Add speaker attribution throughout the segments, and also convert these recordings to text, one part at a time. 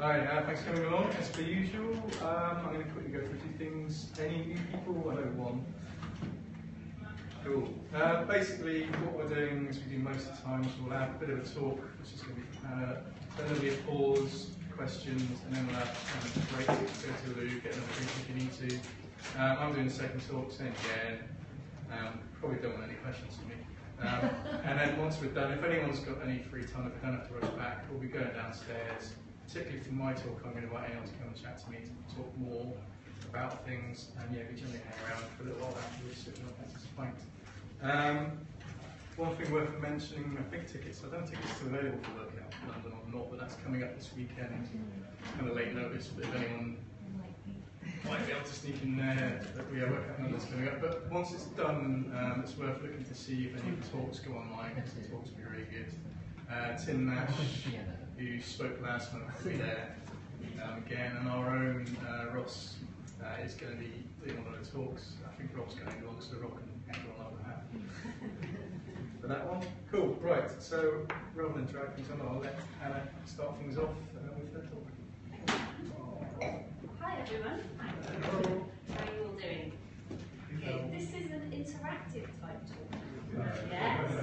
Speaker 1: Hi, thanks for coming along. As per usual, I'm going to quickly go through a few things. Any new people? I know one. Cool. Basically, what we're doing is we do most of the time, so we'll have a bit of a talk, which is going to be then there'll be a pause, questions, and then we'll have a break, go to the loo, get another drink if you need to. I'm doing the second talk, same again. Probably don't want any questions from me. And then once we're done, if anyone's got any free time, if we don't have to rush back, we'll be going downstairs. Particularly for my talk, I'm going to invite anyone to come and chat to me to talk more about things, and yeah, we generally hang around for a little while afterwards, so that's fine. One thing worth mentioning, I think tickets, I don't think it's still available for work out in London or not, but that's coming up this weekend. Kind of late notice, but if anyone might be able to sneak in there, that we have work out in London's coming up. But once it's done, it's worth looking to see if any of the talks go online, because the talks will be really good. Tim Nash, who spoke last month, will be there again, and our own Ross is going to be doing one of the talks. I think Rob's going along, so Rob can hang on over that. For that one? Cool, right, so rather than drag things on, I'll let Anna start things off with her talk.
Speaker 2: Hi everyone.
Speaker 1: Hello.
Speaker 2: How are you all doing? Good. This is an interactive type talk. Yes.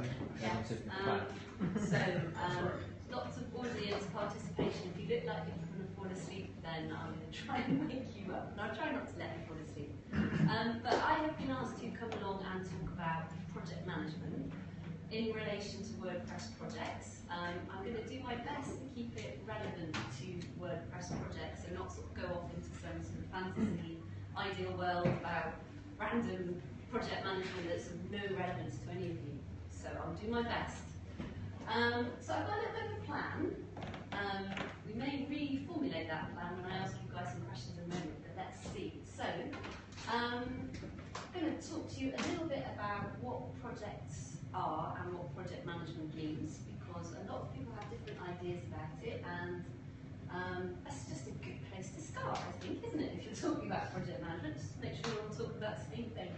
Speaker 2: Lots of audience participation. If you look like you're going to fall asleep, then I'm going to try and wake you up. And I'll try not to let you fall asleep. But I have been asked to come along and talk about project management in relation to WordPress projects. I'm going to do my best to keep it relevant to WordPress projects, so not sort of go off into some sort of fantasy ideal world about random project management that's of no relevance to any of you. So I'll do my best. So I've got a little bit of a plan. We may reformulate that plan when I ask you guys some questions in a moment, but let's see. So I'm going to talk to you a little bit about what projects are and what project management means, because a lot of people have different ideas about it, and that's just a good place to start, I think, isn't it? If you're talking about project management, just make sure we're all talking about the same thing.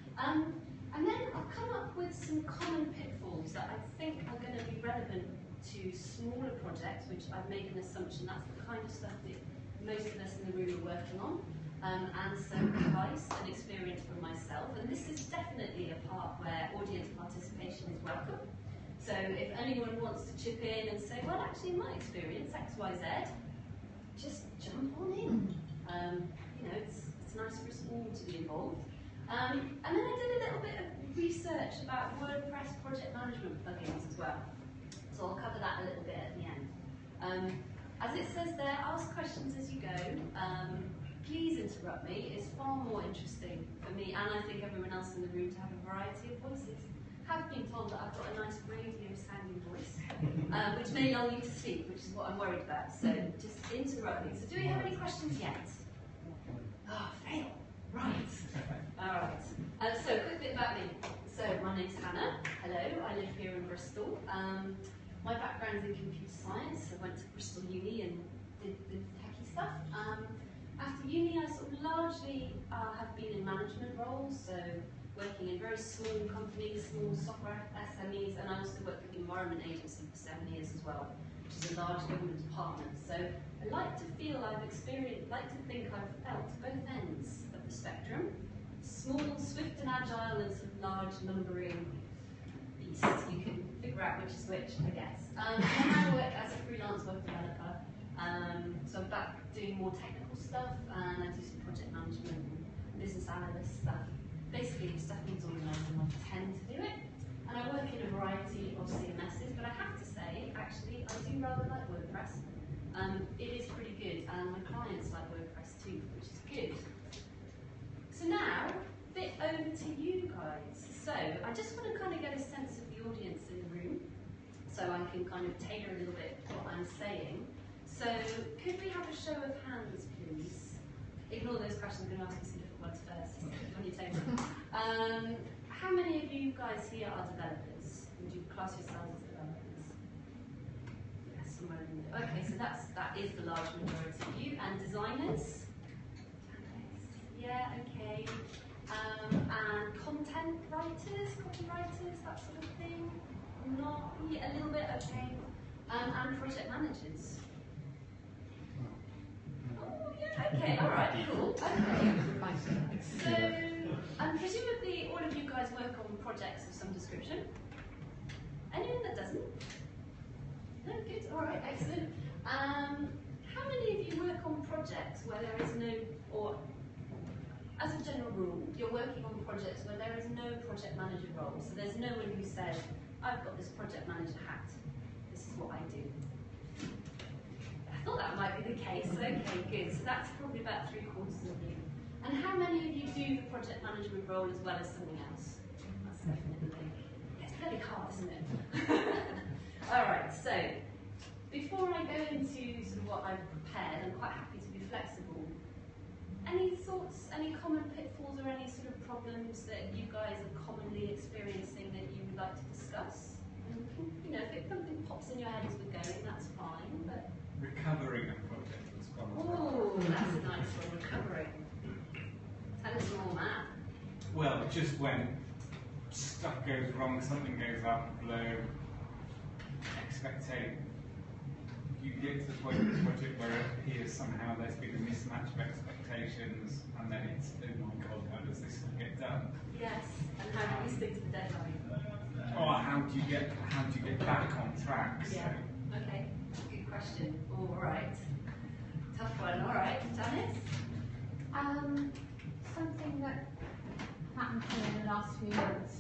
Speaker 2: And then I'll come up with some common pitfalls that I think are going to be relevant to smaller projects, which I've made an assumption that's the kind of stuff that most of us in the room are working on, and some advice and experience from myself. And this is definitely a part where audience participation is welcome. So if anyone wants to chip in and say, well, actually, in my experience, X, Y, Z, just jump on in. You know, it's nice for us all to be involved. And then I did a little bit of research about WordPress project management plugins as well. So I'll cover that a little bit at the end. As it says there, ask questions as you go. Please interrupt me. It's far more interesting for me, and I think everyone else in the room, to have a variety of voices. Have been told that I've got a nice radio sounding voice, which may lull you to sleep, which is what I'm worried about. So just interrupt me. So do we have any questions yet? Oh, fail. Right. All right. So a quick bit about me. So my name's Hannah. Hello. I live here in Bristol. My background's in computer science. I went to Bristol Uni and did the techie stuff. After uni, I sort of largely have been in management roles, so working in very small companies, small software SMEs, and I also worked with the Environment Agency for 7 years as well, which is a large government department. So I like to feel I've experienced, like to think I've felt both ends of the spectrum. Small, swift and agile, and some large lumbering beasts. You can figure out which is which, I guess. And I work as a freelance web developer. So I'm back doing more technical stuff, and I do some project management and business analyst stuff. Basically, if stuff needs organising, I tend to do it. And I work in a variety of CMSs, but I have to say, actually, I do rather like WordPress. It is pretty good, and my clients like WordPress too, which is good. So now, a bit over to you guys. So I just want to kind of get a sense of the audience in the room, so I can kind of tailor a little bit what I'm saying. So could we have a show of hands, please? Ignore those questions, I'm going to ask you some different ones first on your table. How many of you guys here are developers? Would you class yourselves as developers? Yes, somewhere in there. Okay, so that is the large majority of you. And designers? Yeah, okay. And content writers, copywriters, that sort of thing? Not, yeah, a little bit, okay. And project managers? So, presumably all of you guys work on projects of some description. Anyone that doesn't? No, good, all right, excellent. How many of you work on projects where there is no, or as a general rule, you're working on projects where there is no project manager role? So there's no one who says, I've got this project manager hat, this is what I do. I thought that might be the case. Okay, good. So that's probably about 3/4 of you. And how many of you do the project management role as well as something else? That's definitely, it's very hard, isn't it? All right, so before I go into sort of what I've prepared, I'm quite happy to be flexible. Any thoughts, any common pitfalls or any sort of problems that you guys are commonly experiencing that you would like to discuss? You know, if something pops in your head as we're going, that's fine. But
Speaker 3: recovering a project that's gone wrong.
Speaker 2: Oh, that's a nice one, recovering. Tell us more, Matt.
Speaker 3: Well, just when stuff goes wrong, something goes out of the blue, expecting, you get to the point of the project where it appears somehow there's been a mismatch of expectations, and then it's, oh my god, how does this all get done?
Speaker 2: Yes, and how do we stick to the deadline?
Speaker 3: Or how do you get back on track? So.
Speaker 2: Yeah, okay, good question. All right, tough one, all right, Janice?
Speaker 4: Something that happened to me in the last few months.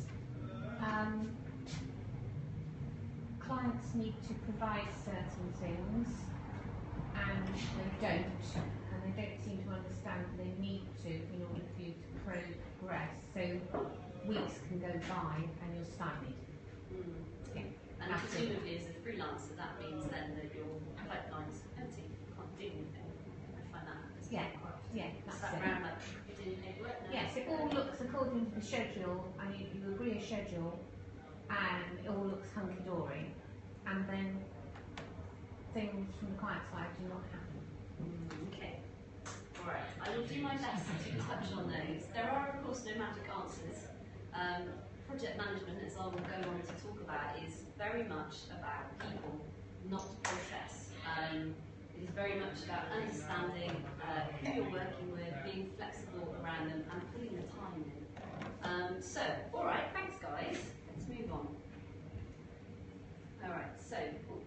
Speaker 4: Clients need to provide certain things and they don't seem to understand they need to in order for you to progress. So weeks can go by and you're stymied. Yeah.
Speaker 2: And presumably as a freelancer that means then that your pipeline's empty, you can't do anything. I find that that's
Speaker 4: that's it.
Speaker 2: around like you're doing paperwork now.
Speaker 4: Yes, it all looks according to the schedule, and you agree a schedule, and it all looks hunky-dory, and then things from the client side do not happen.
Speaker 2: Okay. Alright, I will do my best to touch on those. There are, of course, no magic answers. Project management, as I will go on to talk about, is very much about people, not process. It is very much about understanding who you're working with, being flexible around them, and putting the time in. So, alright, thanks guys. Let's move on. Alright, so,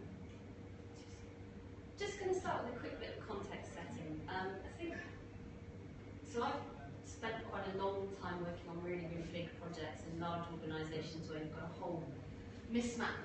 Speaker 2: just going to start with a quick bit of context setting. I think, so I've spent quite a long time working on really, really big projects in large organisations where you've got a whole mishmash,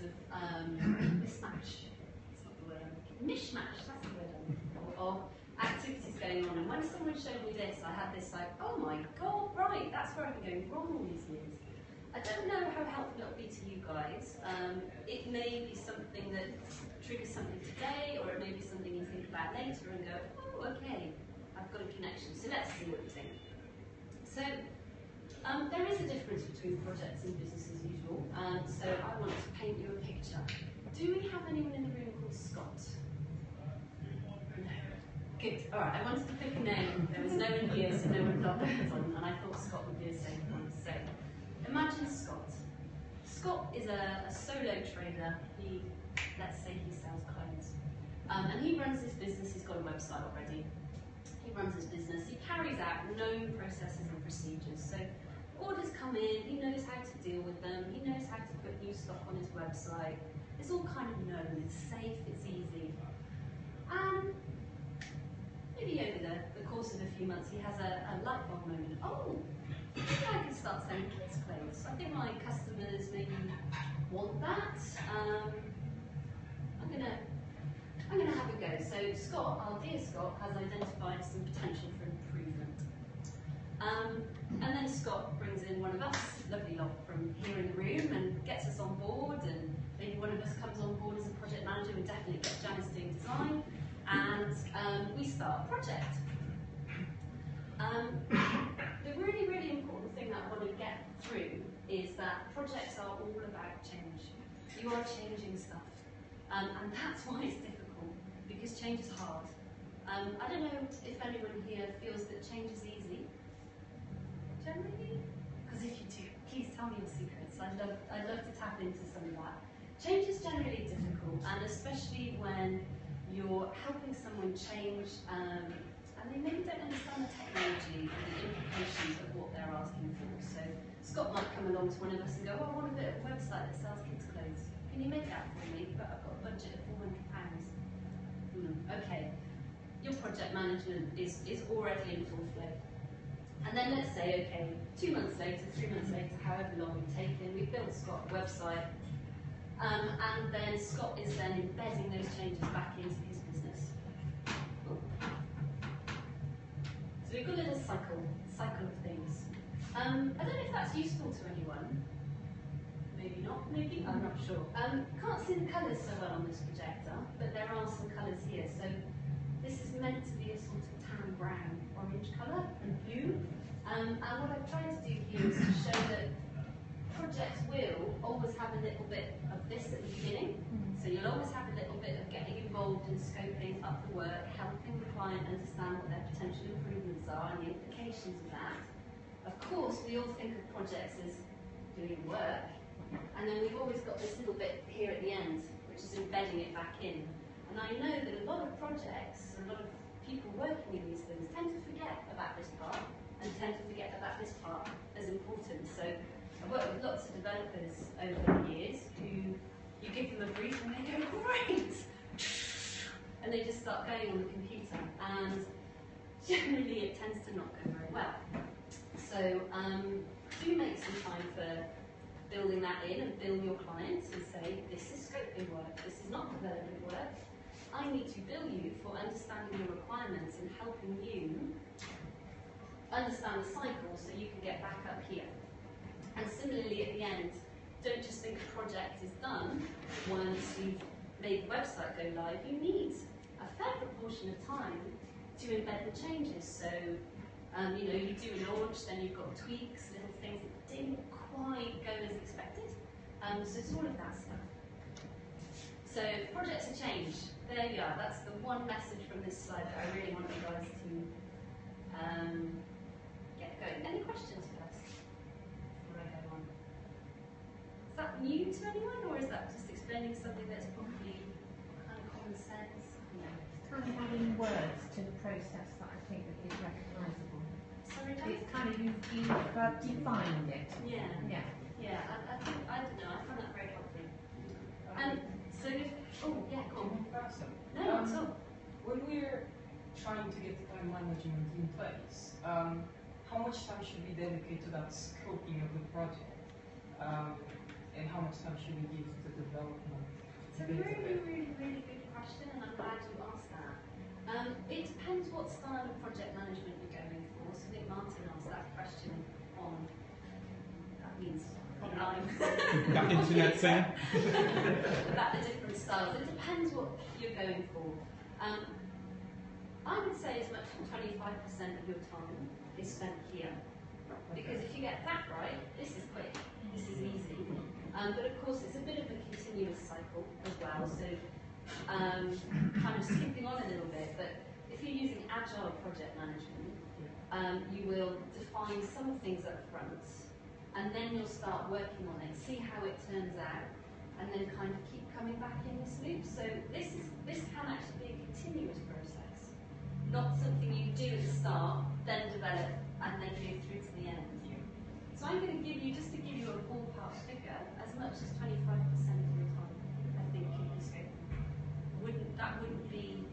Speaker 2: that's the word, of activities going on. And when someone showed me this, I had this like, oh my god, right, that's where I've been going wrong all these years. I don't know how helpful it'll be to you guys. It may be something that triggers something today, or it may be something you think about later and go, oh, okay, I've got a connection. So let's see what you think. So there is a difference between projects and business as usual. So I want to paint you a picture. Do we have anyone in the room called Scott? No. Good. All right. I wanted to pick a name. There was no one here, so no one got that on, and I thought Scott would be a safe one. So imagine Scott. Scott is a solo trader. Let's say he sells clothes, and he runs his business. He's got a website already. He runs his business. He carries out known processes and procedures. So orders come in. He knows how to deal with them. He knows how to put new stock on his website. It's all kind of known. It's safe. It's easy. Maybe over the course of a few months, he has a light bulb moment. Oh, maybe I can start selling kids' clothes. I think my customers maybe want that. I'm gonna have a go. So Scott, our dear Scott, has identified some potential for improvement. And then Scott brings in one of us, lovely lot from here in the room, and gets us on board, and maybe one of us comes on board as a project manager. We definitely get Janice doing design, and we start a project. The really, really important thing that I want to get through is that projects are all about change. You are changing stuff, and that's why it's difficult, because change is hard. I don't know if anyone here feels that change is easy. Generally? Because if you do, please tell me your secrets. I'd love to tap into some of that. Change is generally difficult, and especially when you're helping someone change a and they maybe don't understand the technology and the implications of what they're asking for. So Scott might come along to one of us and go, oh, I want a bit of a website that sells kids' clothes. Can you make that for me? But I've got a budget of £400. Okay, your project management is already in full flow. And then let's say, okay, 2 months later, 3 months later, however long we've taken, we've built Scott a website, and then Scott is then embedding those changes back into his business. So we've got a little cycle of things. I don't know if that's useful to anyone. Maybe not, maybe, I'm not sure. Can't see the colours so well on this projector, but there are some colours here. So this is meant to be a sort of tan brown, orange colour, and blue. And what I've tried to do here is to show that projects will always have a little bit of this at the beginning. So you'll always have a little bit of getting involved in scoping up the work, helping the client understand what their potential improvements are and the implications of that. Of course, we all think of projects as doing work, and then we've always got this little bit here at the end, which is embedding it back in. And I know that a lot of projects, a lot of people working in these things tend to forget about this part, and tend to forget about this part as important. So I've worked with lots of developers over the years who you give them a brief and they go, great! And they just start going on the computer, and generally it tends to not go very well. So do make some time for building that in and bill your clients and say, this is scoping work, this is not development work. I need to bill you for understanding your requirements and helping you understand the cycle so you can get back up here. And similarly at the end, don't just think a project is done once you've made the website go live. You need a fair proportion of time to embed the changes. So, you know, you do a launch, then you've got tweaks, little things that didn't quite go as expected. So it's all of that stuff. So projects are changed. There you are. That's the one message from this slide that I really want you guys to get going. Any questions first before I go on? Is that new to anyone, or is that just explaining something that's probably kind of common sense? No.
Speaker 4: Kind of adding words to the process that I think that is recognisable.
Speaker 2: Sorry,
Speaker 4: It's kind of you've defined it.
Speaker 2: Yeah.
Speaker 4: Yeah.
Speaker 2: Yeah. I think I don't know. I found that very helpful. So if go on. No, not at all.
Speaker 5: When we're trying to get the time management in place, how much time should we dedicate to that scoping of the project? And how much time should we give to the development?
Speaker 2: It's a really good question, and I'm glad you asked that. It depends what style of project management you're going for. So I think Martin asked that question on, that means online.
Speaker 3: That internet thing.
Speaker 2: About the different styles. It depends what you're going for. I would say as much as 25% of your time is spent here. Because if you get that right, this is quick, this is easy. But of course it's a bit of a continuous cycle as well, so kind of skipping on a little bit, but if you're using agile project management, you will define some things up front, and then you'll start working on it, see how it turns out, and then kind of keep coming back in this loop. So this can actually be a continuous process, not something you do at the start, then develop, and then go through to the end. So I'm going to give you, just to give you a ballpark figure, as much as 25% of your time, I think, could be scoping. That wouldn't be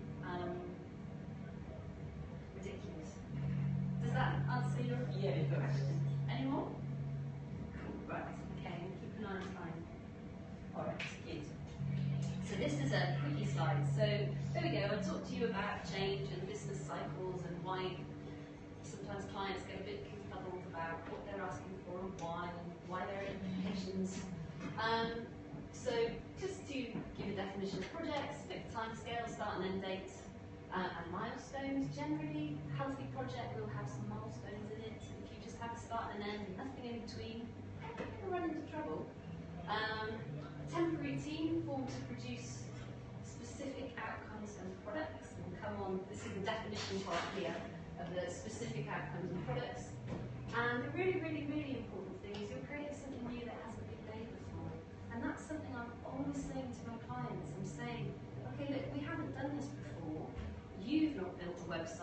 Speaker 2: ridiculous. Does that answer your question? Any more? Cool, right, okay, and keep an eye on time. Alright, good. So this is a quickie slide. So there we go, I talked to you about change and business cycles and why sometimes clients get a bit confuzzled about what they're asking for and why there are implications. So just to give a definition of projects, fixed time scale, start and end date, and milestones. Generally, a healthy project will have some milestones in it. If you just have a start and an end, nothing in between, you're going to run into trouble. A temporary team formed to produce specific outcomes and products. And come on, this is the definition part here of the specific outcomes and products. And the really important thing is you're creating something new that hasn't been made before. And that's something I'm always saying to my clients. I'm saying, okay, look, we haven't done this before. You've not built a website before.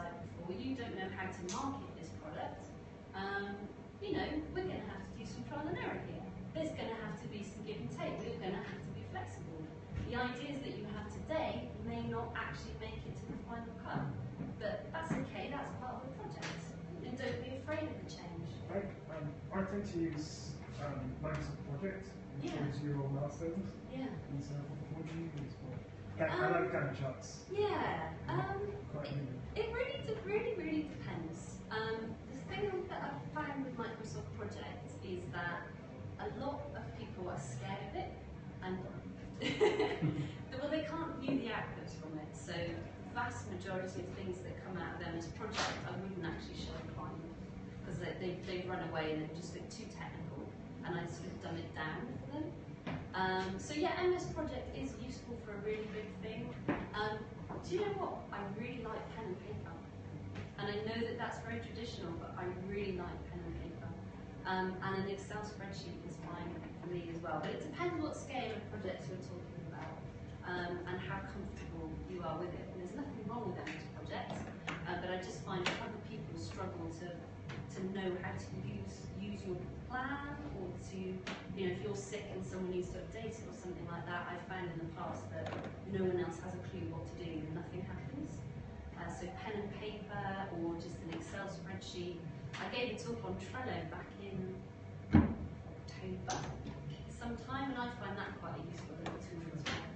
Speaker 2: or you don't know how to market this product, you know, we're going to have to do some trial and error here. There's going to have to be some give and take. We're going to have to be flexible. The ideas that you have today may not actually make it to the final cut, but that's okay. That's part of the project. And don't be afraid of the change.
Speaker 6: I tend to use Microsoft Project towards your milestones.
Speaker 2: Yeah.
Speaker 6: And so, what do you use for? I like Gantt charts.
Speaker 2: Yeah.
Speaker 6: Quite
Speaker 2: It really depends. The thing that I've found with Microsoft Project is that a lot of people are scared of it, and well, they can't view the outputs from it. So, the vast majority of things that come out of them as project, I wouldn't actually show a client because they've run away and they've just been too technical, and I sort of dumb it down for them. So yeah, MS Project is useful for a really big thing. Do you know what? I really like pen and paper. And I know that that's very traditional, but I really like pen and paper. And an Excel spreadsheet is fine for me as well. But it depends what scale of projects we're talking about and how comfortable you are with it. And there's nothing wrong with MS Project, but I just find other people struggle to know how to use your plan, or to, you know, if you're sick and someone needs to update it or something like that. I've found in the past that no one else has a clue what to do and nothing happens. So pen and paper or just an Excel spreadsheet. I gave a talk on Trello back in October sometime, and I find that quite a useful little tool as well.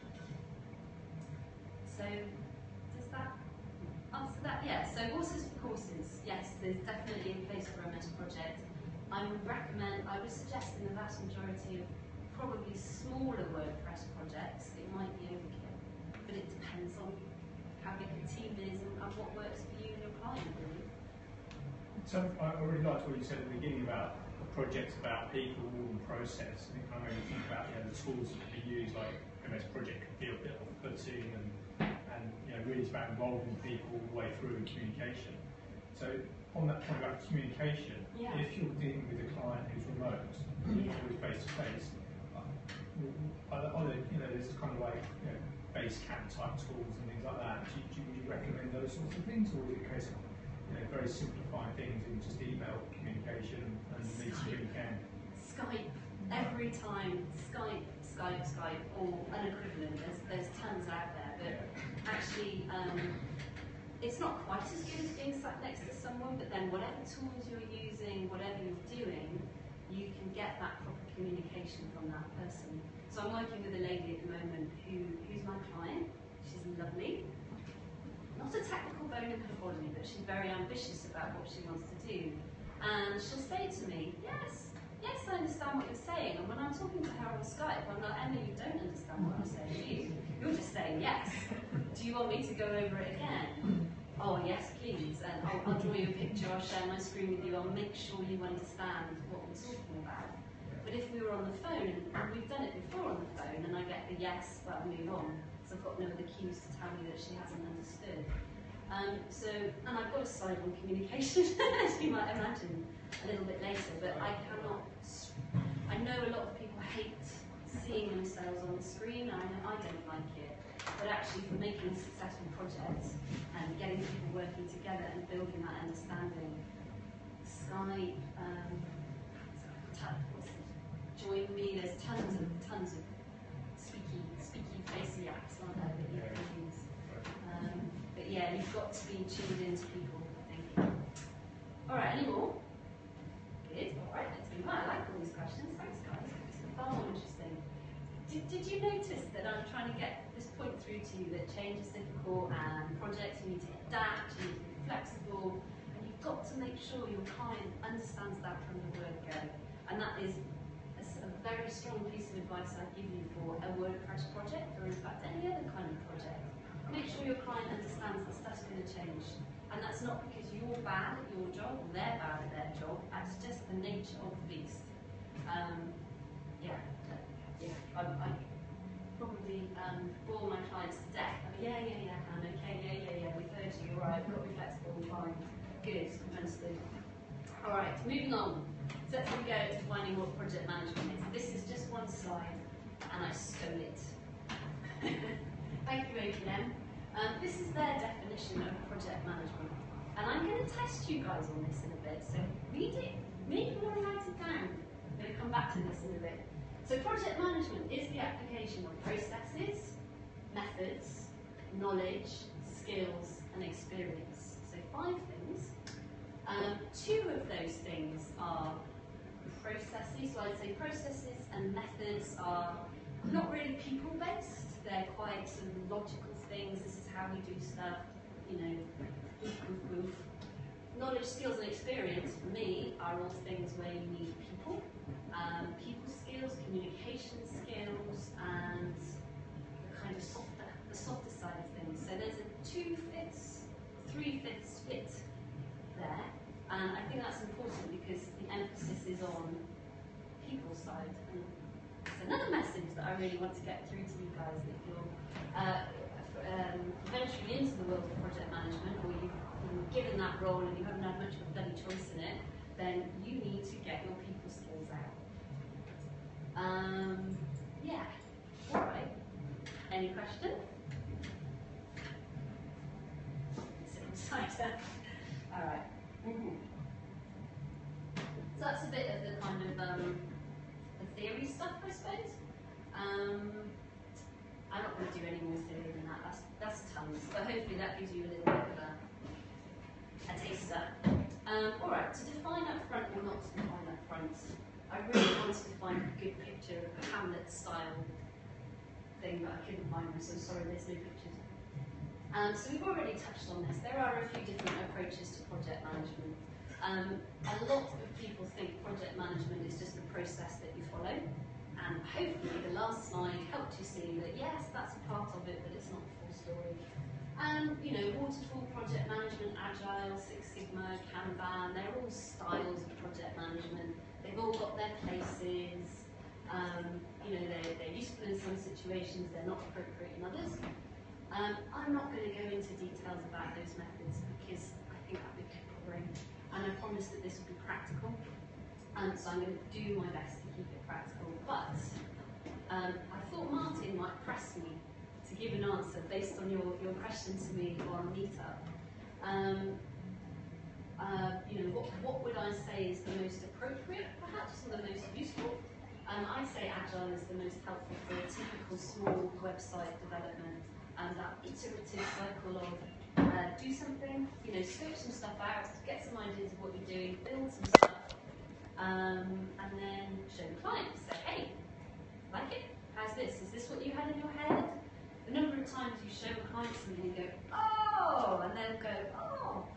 Speaker 2: So does that answer that? Yeah, so horses for courses. Yes, there's definitely a place for a MS Project. I would suggest in the vast majority of probably smaller WordPress projects, it might be overkill, but it depends on how big the team is and what works for you and your client, really.
Speaker 1: So I really liked what you said at the beginning about the projects, about people and process. And it kind of made me think about, you know, the tools that can be used, like MS Project can be a bit off-putting, and you know, really it's about involving people all the way through communication. So on that point about communication, if you're dealing with a client who's remote, always face to face, there's kind of like, you know, Basecamp type tools and things like that. Would you recommend those sorts of things, or is it a case of, you know, very simplifying things in just email communication and meet when you can?
Speaker 2: Skype every time. Skype, or an equivalent. There's tons out there, but actually. It's not quite as good as being sat next to someone, but then whatever tools you're using, whatever you're doing, you can get that proper communication from that person. So I'm working with a lady at the moment who's my client. She's lovely. Not a technical bone in her body, but she's very ambitious about what she wants to do. And she'll say to me, yes, I understand what you're saying. And when I'm talking to her on Skype, I'm like, Emma, you don't understand what I'm saying, do you? You're just saying yes. Do you want me to go over it again? Oh, yes, please. And I'll draw you a picture, I'll share my screen with you, I'll make sure you understand what we're talking about. But if we were on the phone, and we've done it before on the phone, and I get the yes, well, move on, because I've got no other cues to tell me that she hasn't understood. And I've got a slide on communication, as you might imagine, a little bit later, but I know a lot of people hate seeing themselves on the screen, and I don't like it, but actually for making a successful project and getting people working together and building that understanding, Skype, Join Me, there's tons of speaky, facey apps, aren't there, that you can use. But yeah, you've got to be tuned into people, I think. Alright, any more? Good, alright, let's move on. I like all these questions, thanks guys, it's far more interesting. Did you notice that I'm trying to get this point through to you, that change is difficult and projects you need to adapt, you need to be flexible, and you've got to make sure your client understands that from the word go. And that is a very strong piece of advice I'd give you for a WordPress project, or in fact any other kind of project. Make sure your client understands that stuff's going to change. And that's not because you're bad at your job or they're bad at their job, that's just the nature of the beast. I probably bore my clients to death. Yeah, Anne, okay, we've heard you, alright, we've got to be flexible, fine, good, understood. Alright, moving on. So let's go to finding what project management is. This is just one slide, and I stole it. Thank you, APM. This is their definition of project management. And I'm going to test you guys on this in a bit, so read it, maybe you want to write it down. I'm going to come back to this in a bit. So project management is the application of processes, methods, knowledge, skills, and experience. So 5 things. 2 of those things are processes, so I'd say processes and methods are not really people-based, they're quite sort of logical things, this is how we do stuff, you know, oof. Knowledge, skills and experience, for me, are all things where you need people, people skills, communication skills, and the kind of softer side of things. So there's a 2/5, 3/5 split there, and I think that's important because the emphasis is on people side. And it's another message that I really want to get through to you guys, if you're venturing into the world of project management, or you've been given that role and you haven't had much of a bloody choice in it, then you need to get your people skills out. Yeah, all right. Any questions? All right. So that's a bit of the kind of the theory stuff, I suppose. I'm not going to do any more theory than that. That's tons, but hopefully that gives you a little bit of a taster. All right. To define up front or not to define up front, I really wanted to find a good picture of a Hamlet-style thing, but I couldn't find one, so I'm sorry, there's no pictures. So we've already touched on this. There are a few different approaches to project management. A lot of people think project management is just a process that you follow, and hopefully the last slide helped you see that yes, that's a part of it, but it's not the full story. You know, waterfall project management, agile, Six Sigma, Kanban, they're all styles of project management. They've all got their places. You know, they're useful in some situations, they're not appropriate in others. I'm not going to go into details about those methods because I think that would be boring, and I promised that this would be practical, so I'm going to do my best to keep it practical. But I thought Martin might press me to give an answer based on your question to me on meetup. You know, what would I say is the most appropriate, perhaps, or the most useful? I'd say Agile is the most helpful for a typical small website development. That iterative cycle of do something, you know, scope some stuff out, get some ideas of what you're doing, build some stuff, and then show the client. Say, hey, like it? How's this? Is this what you had in your head? The number of times you show a client something and go, oh, and they'll go, oh,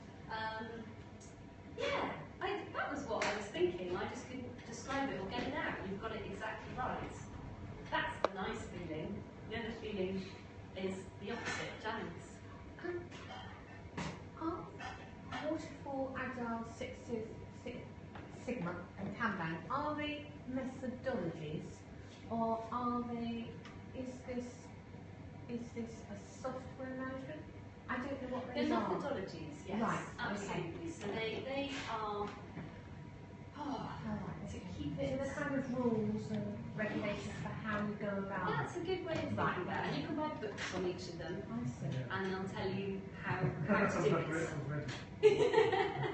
Speaker 2: yeah, that was what I was thinking. I just couldn't describe it or get it out. You've got it exactly right. That's the nice feeling. The other feeling is the opposite, Janice.
Speaker 4: Are waterfall, agile, Six Sigma and Kanban, are they methodologies, or are they, is this a software management? I don't know what
Speaker 2: They're
Speaker 4: those are.
Speaker 2: methodologies, yes.
Speaker 4: Right,
Speaker 2: absolutely.
Speaker 4: okay.
Speaker 2: So they are to keep
Speaker 4: So
Speaker 2: it.
Speaker 4: the kind of rules and regulations for how you go about.
Speaker 2: That's a good way of thinking about it. And you can buy books on each of them,
Speaker 4: I see.
Speaker 2: and they'll tell you how to
Speaker 6: That's
Speaker 2: do
Speaker 6: not great
Speaker 2: it.
Speaker 6: already.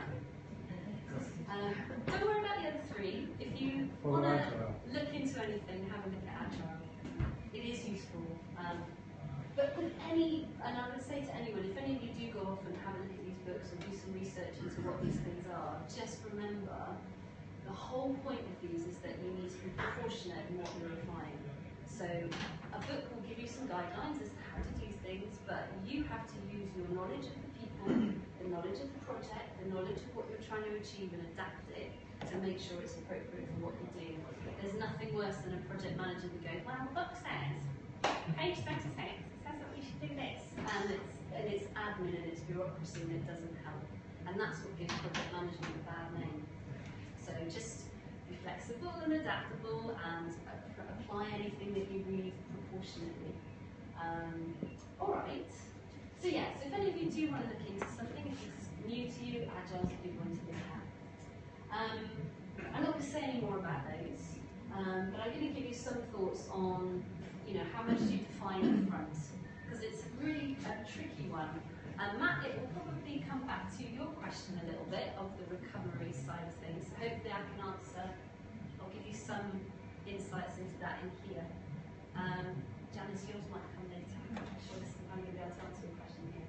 Speaker 2: Don't worry about the other 3. If you
Speaker 6: Follow
Speaker 2: want to
Speaker 6: Agile.
Speaker 2: look into anything, have a look at Agile. It is useful. But with any, and I would say to anyone, if any of you do go off and have a look at these books or do some research into what these things are, just remember the whole point of these is that you need to be proportionate in what you're applying. So a book will give you some guidelines as to how to do things, but you have to use your knowledge of the people, the knowledge of the project, the knowledge of what you're trying to achieve and adapt it to make sure it's appropriate for what you're doing. There's nothing worse than a project manager who goes, well, the book says, page 26, it says that we should do this. And it's admin and it's bureaucracy and it doesn't help. And that's what gives project management a bad name. So just be flexible and adaptable and apply anything that you read proportionately. All right. So yeah, so if any of you do want to look into something, if it's new to you, Agile's a good one to look at. I'm not going to say any more about those, but I'm going to give you some thoughts on, you know, how much do you define up front? Because it's really a tricky one. Matt, it will probably come back to your question a little bit of the recovery side of things. So hopefully I can answer, I'll give you some insights into that in here. Janice, yours might come later. I'm sure I'm going to be able to answer your question here.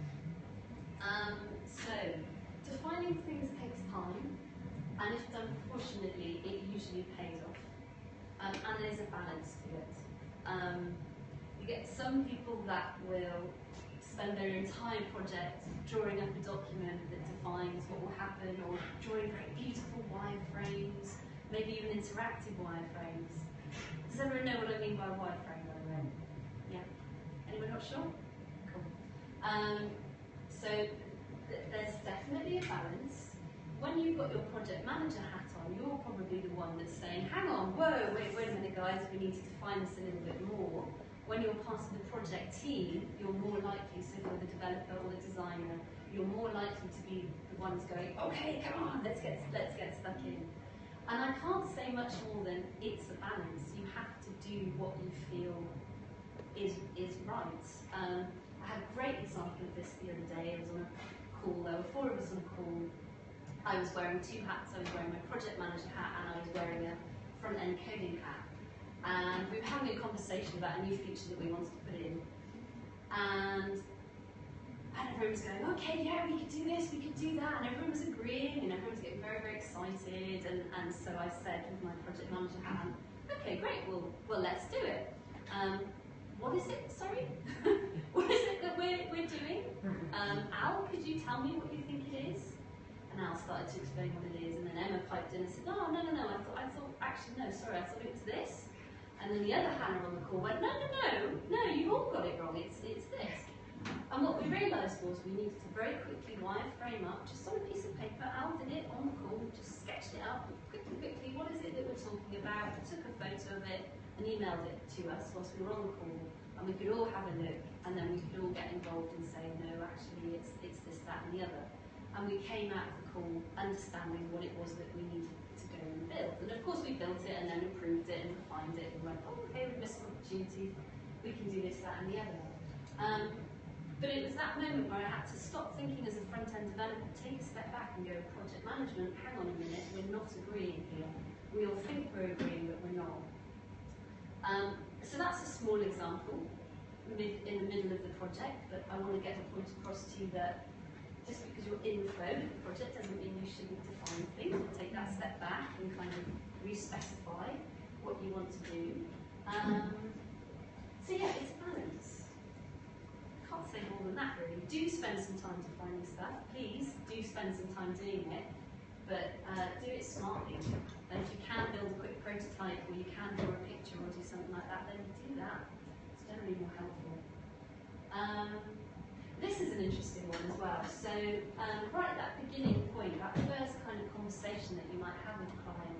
Speaker 2: So, defining things takes time, and if done proportionately, it usually pays off. And there's a balance to it. You get some people that will spend their entire project drawing up a document that defines what will happen, or drawing very beautiful wireframes, maybe even interactive wireframes. Does everyone know what I mean by wireframe, by the way? Yeah? Anyone not sure? Cool. So there's definitely a balance. When you've got your project manager hat on, you're probably the one that's saying, hang on, whoa, wait a minute guys, we need to define this a little bit more. When you're part of the project team, you're more likely, so if you're the developer or the designer, you're more likely to be the ones going, okay, come on, let's get stuck in. And I can't say much more than it's a balance. You have to do what you feel is right. I had a great example of this the other day. I was on a call, there were 4 of us on a call. I was wearing 2 hats. I was wearing my project manager hat and I was wearing a front-end coding hat. And we were having a conversation about a new feature that we wanted to put in. And everyone was going, okay, yeah, we could do this, we could do that. And everyone was agreeing and everyone was getting very, very excited. And so I said with my project manager hat, okay, great, well let's do it. What is it, sorry? What is it that we're doing? Al, could you tell me what you think it is? And Al started to explain what it is. And then Emma piped in and said, no, I thought, actually, no, sorry, I thought it was this. And then the other Hannah on the call went, no, you've all got it wrong, it's this. And what we realised was we needed to very quickly wireframe up, just on a piece of paper. Al did it on the call, just sketched it up, quickly, what is it that we're talking about, took a photo of it and emailed it to us whilst we were on the call. And we could all have a look, and then we could all get involved and say, no, actually, it's this, that and the other. And we came out of the call understanding what it was that we needed to go and build. And of course we built it and then improved it and refined it and went, oh, okay, we've missed some opportunities, we can do this, that and the other. But it was that moment where I had to stop thinking as a front-end developer, take a step back and go, project management, hang on a minute, we're not agreeing here. We all think we're agreeing, but we're not. So that's a small example in the middle of the project, but I want to get the point across to you that just because you're in the flow of the project doesn't mean you shouldn't define things or take that step back and kind of re-specify what you want to do. So yeah, it's a balance. Can't say more than that really. Do spend some time defining stuff. Please do spend some time doing it, but do it smartly. And if you can build a quick prototype or you can draw a picture or do something like that, then do that. It's generally more helpful. This is an interesting one as well. So right at that beginning point, that first kind of conversation that you might have with a client,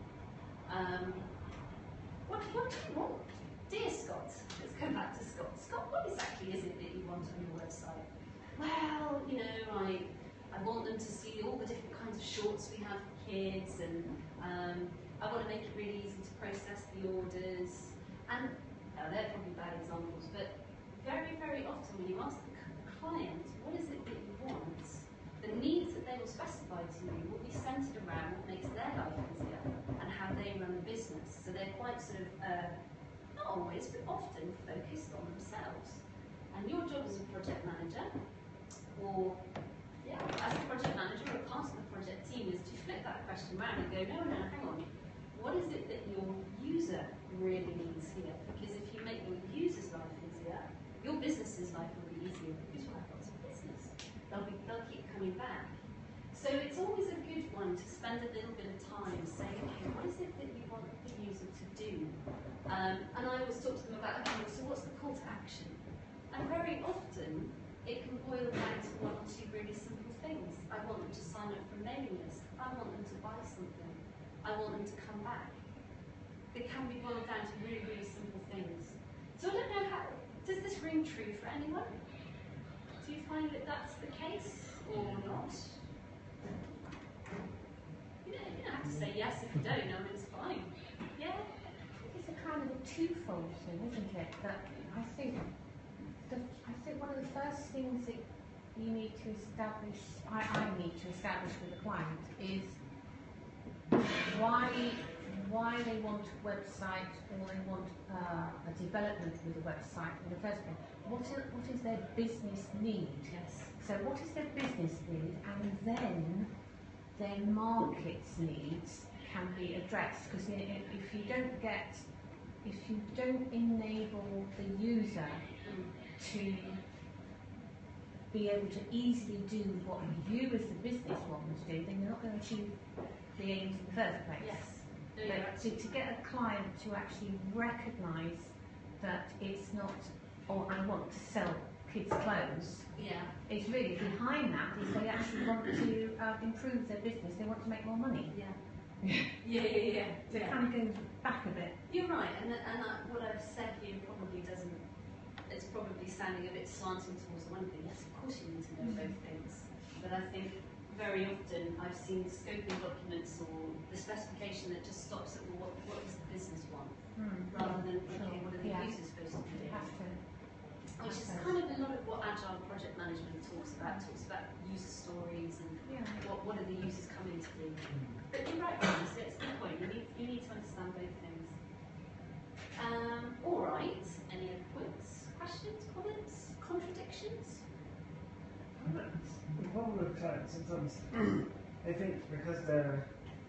Speaker 2: what do you want? Dear Scott, let's go back to Scott. Scott, what exactly is it that you want on your website? Well, you know, I want them to see all the different kinds of shorts we have for kids, and I want to make it really easy to process the orders. And they're probably bad examples, but very, very often when you ask the client, what is it that you want, the needs that they will specify to you will be centred around what makes their life easier and how they run the business. So they're quite sort of, not always, but often focused on themselves. And your job as a project manager, or as a project manager or part of the project team, is to flip that question around and go, no, hang on, what is it that your user really needs here? Because if you make your user's life easier, your business's life will be easier because you'll have lots of business. They'll keep coming back. So it's always a good one to spend a little bit of time saying, okay, what is it that you want the user to do? And I always talk to them about, okay, so what's the call to action? And very often, it can boil down to 1 or 2 really simple things. I want them to sign up for a mailing list. I want them to buy something. I want them to come back. They can be boiled down to really, really simple things. So I don't know how, does this ring true for anyone? Do you find that that's the case or not? You don't have to say yes if you don't know, it's fine. Yeah?
Speaker 4: It's a kind of a twofold thing, isn't it? That I think one of the first things that you need to establish, I need to establish with the client is why they want a website or they want a development with a website in the first place. What is their business need?
Speaker 2: Yes.
Speaker 4: So what is their business need, and then their market's needs can be addressed. Because if you don't enable the user to be able to easily do what you as the business want them to do, then you're not going to achieve the aims in the first place.
Speaker 2: Yes. No,
Speaker 4: But to get a client to actually recognise that it's not, oh, I want to sell kids' clothes,
Speaker 2: yeah.
Speaker 4: it's really behind that is they actually want to improve their business, they want to make more money.
Speaker 2: Yeah. Yeah.
Speaker 4: So it kind of goes back a bit.
Speaker 2: You're right, and what I've said here probably doesn't, it's probably sounding a bit slanting towards one thing. Yes, of course you need to know both things. But I think very often I've seen scoping documents or the specification that just stops at, well, what does the business want? Rather than, okay, what are the users supposed to do? Which is kind of a lot of what Agile project management talks about user stories and what are the users coming to do. But you're right, Ryan, so it's a good point. You need to understand both things. All right, any other points, questions, comments, contradictions?
Speaker 6: The problem with clients sometimes, they think because they're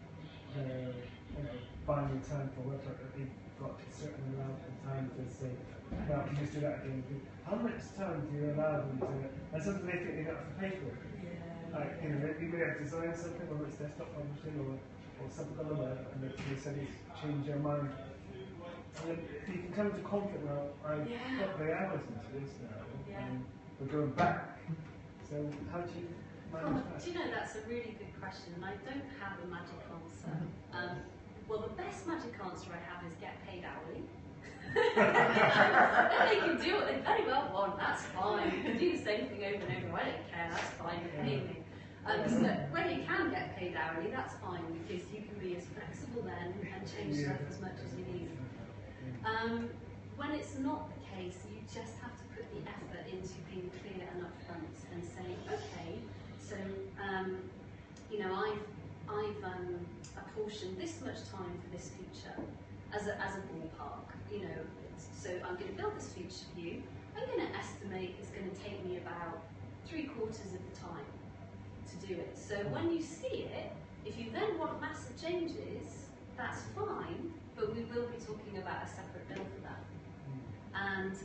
Speaker 6: buying the time for website that they've got a certain amount of time to say, now can you just do that again? How much time do you allow them to, and sometimes they think they don't have to pay for it. Like, they may have designed something, whether it's desktop publishing or something on the web, and they suddenly change their mind. And you can come to conflict, well, I've got the hours into this now, and we're going back. So how do you manage that?
Speaker 2: Do you know, that's a really good question, and I don't have a magic answer. Well, the best magic answer I have is get paid hourly. Then they can do what they very well want, that's fine. You can do the same thing over and over, I don't care, that's fine, you're paying me. But when you can get paid hourly, that's fine, because you can be as flexible then and change stuff as much as you need. When it's not the case, you just have to put the effort into being clear and upfront and saying, okay, so I've apportioned this much time for this feature as a ballpark. So I'm going to build this feature for you. I'm going to estimate it's going to take me about 3/4 of the time to do it. So when you see it, if you then want massive changes, that's fine, but we will be talking about a separate bill for that. And